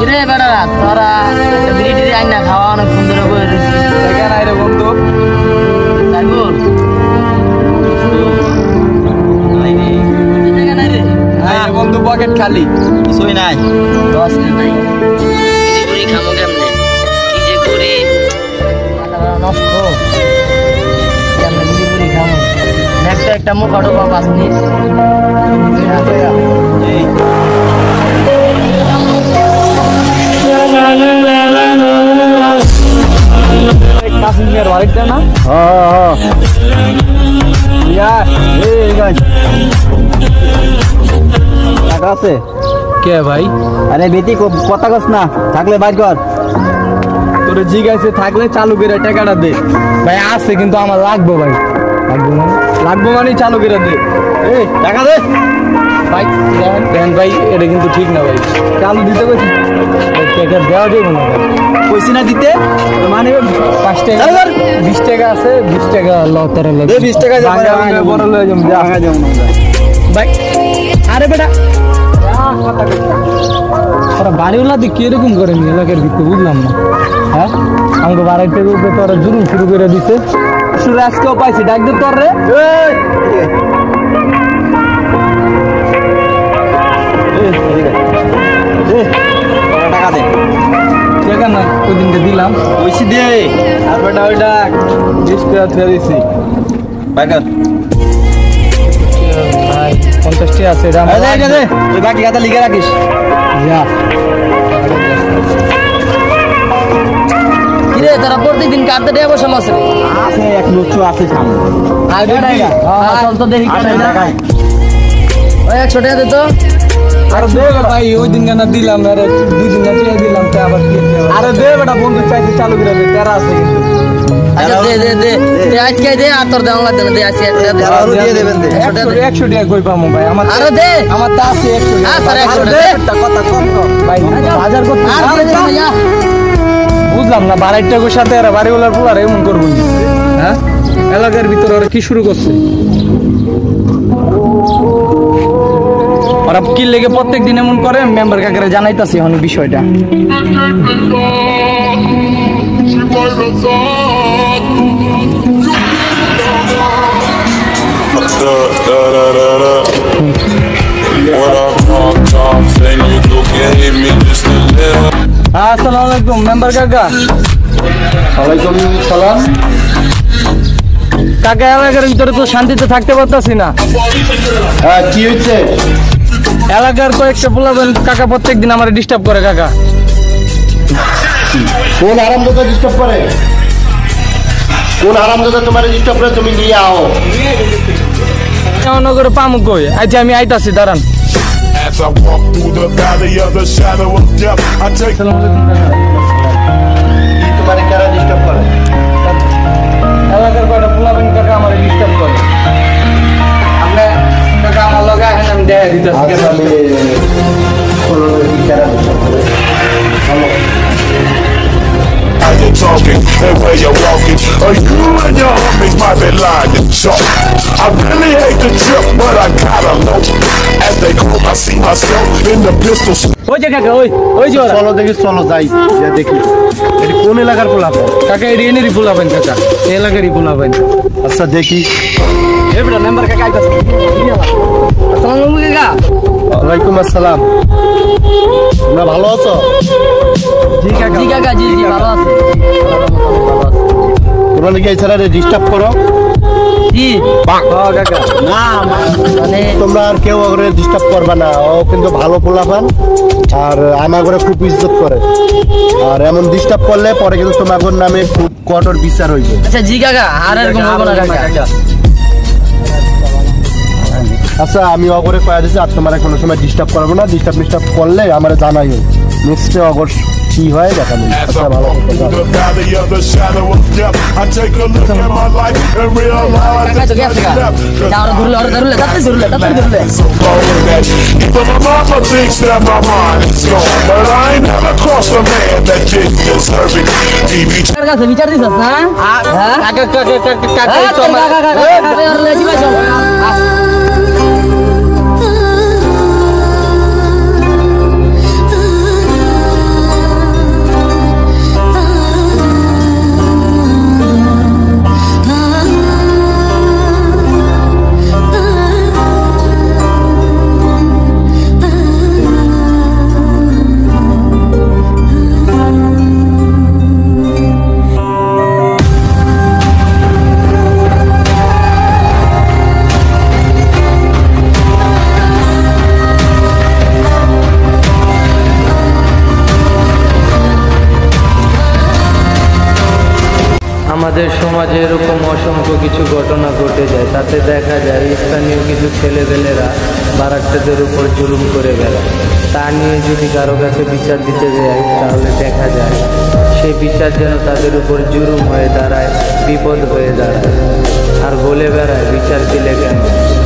কিরে বেটা তোরা বিড়ি টিড়ি আইনা খাওয়া অনেক সুন্দর করে রয়েছি কেন আইরে বন্ধু সাইবুল বন্ধু পকেট খালি কিছুই নাই 10 নাই বিড়ি খামো কেমনে কি যে করি মাথা নষ্ট কেমনে বিড়ি খামো একটা মুখ আটো বাবা আসনি কাশ্মীর বাড়িটা না আছে কে ভাই আরে বেটি কথা কস না থাকলে বাইর কর তোর জিগাইছে থাকলে চালু করে টাকাটা দে ভাই আছে কিন্তু আমার লাগবে ভাই লাগবে মানে চালু করে দে এই টাকা দে ভাই দেন ভাই এটা কিন্তু ঠিক না ভাই চালু দিতে কইছি টাকা দেওয়া যাবে না ভাই কইছি না দিতে মানে 5 টাকা 20 টাকা আছে 20 টাকা লতারে লাগে 20 টাকা বড় লয়ে যাম জায়গা যাম না ভাই আরে বেটা তোরা বাড়িওয়ালা দিয়ে কিরকম করে নি এলাকার ভিতরে বুঝলাম না হ্যাঁ আমাকে বাড়িতে উপরে তোরা জুলুম শুরু করে দিছে সুরাজকেও পাইছি ডাক দে তোর রে টাকা দে টাকা না ওই দিনকে দিলাম ওইসি দে আর বেটা ওই ডাক 20 টাকা ছেড়ে দিছি বাইকার ভাই 50 টাকা আছে দে ওই বাকি কথা লিখে রাখিস যা কিরে তোরা প্রতিদিন কাটতে দেব সমস্যা আছে এক লুচ্চু আছে সামনে আর বেটা চল তো দেখি ওই 100 টাকা দে তো আরে দে ভাই ওই দিন কেন দিলাম আরে 2 দিন আগে দিলাম তে আবার কি আরে দে বেটা বন্ধু চাইতে চালু করে দে তেরা আছে আচ্ছা দে আজকে দে আর তোর দেওয়া লাগবে না দে আজকে আরো দিয়ে দেবেন দে 100 টাকা কই পামু ভাই আমার আরে দে আমার তা আছে 100 হ্যাঁ তোর 100 টাকা কথা কম কম ভাই বাজার করতে আর দে ভাইয়া বুঝলাম না বাড়িটার সাথে আর বাড়িওয়ালার পোলার এমন করবো হ্যাঁ এলাকার ভিতরে ওরা কি শুরু করছে ওরা কি লেগে প্রত্যেক দিন এমন করে মেম্বার কাকারে জানাইতাছি এখন বিষয়টা আসসালামু আলাইকুম মেম্বার কাকা ওয়ালাইকুম সালাম কাকা এলাকার ভিতরে তো শান্তিতে থাকতে পারতাছি না হ্যাঁ কি হচ্ছে এলাকার কয়েকটা পোলাবেন কাকা প্রত্যেক দিন আমার ডিস্টার্ব করে কাকা কোন আরামদাদা ডিস্টার্ব করে কোন আরামদাদা তোমার ডিস্টার্ব করে তুমি নিয়ে আও এমন করে পামু কই আচ্ছা আমি আইতাছি দাঁড়ান As I walk through the valley of the shadow of death, I take তোমার কারা ডিস্টার্ব করে এলাকার কয়টা পোলাবেন কাকা আমার ডিস্টার্ব করে আমরা কাকা আমার লগে আহেন আমি দেখা দিতেছি আমি কারা ডিস্টার্ব করে hello how you talking and where you're walking. Or you and your homies might be lying to chalk. I really hate the trip, but I gotta know. As they come, I see myself in the pistol. ওই যে কাকা ওই যে ওরা চলো দেখি চলো যাই যা দেখি এটা কোন এলাকার পোলাপন কাকা এরিয়ানেরই পোলাবেন কাকা এই এলাকারই পোলাবেন আচ্ছা দেখি এবারে মেম্বার কাকা আইতাছে আসসালামু আলাইকুম কাকা ওয়ালাইকুম আসসালাম তোমরা ভালো আছো জি কাকা জি ভালো আছে তোমরা নাকি এই ছেলেরে ডিস্টার্ব করো জি কাকা না মানে তোমরা আর কেউ ওরে ডিস্টার্ব করবে না ও কিন্তু ভালো পোলাপান আর আমার ঘরে খুব ইজ্জত করে আর এমন ডিস্টার্ব করলে পরে কিন্তু তোমার নামে খুব কঠোর বিচার হইবে আচ্ছা জি কাকা আর এরকম হবে না কাকা আচ্ছা আমি অগরে কয়া দিচ্ছি আর তোমার কোনো সময় ডিস্টার্ব করবো না ডিস্টার্ব করলে আমার জানাই নেক্সটে অগর কি হয় দেখা যাবে As আচ্ছা I ভালো walk through the valley of the shadow of death, I take a look at my life and realize কাকা তো it's গেছে কাকা left. যাও ধরলে তাতে ধরলে So long that even my mama thinks that my mind is gone, but I ain't never crossed a man that didn't deserve it. TV কার কাছে বিচার দিছস না হ্যাঁ কাকা তো আমার কাকা ওর লেজি ভাই চল সমাজে এরকম অসংখ্য কিছু ঘটনা ঘটে যায়, তাতে দেখা যায় স্থানীয় কিছু ছেলেপেলেরা বারাক্তাদের উপর জুলুম করে বেড়ায়। তা নিয়ে যদি কারো কাছে বিচার দিতে যায় তাহলে দেখা যায় সেই বিচার যেন তাদের উপর জুলুম হয়ে দাঁড়ায়, বিপদ হয়ে দাঁড়ায়, আর বলে বেড়ায় বিচার দিলে কেন।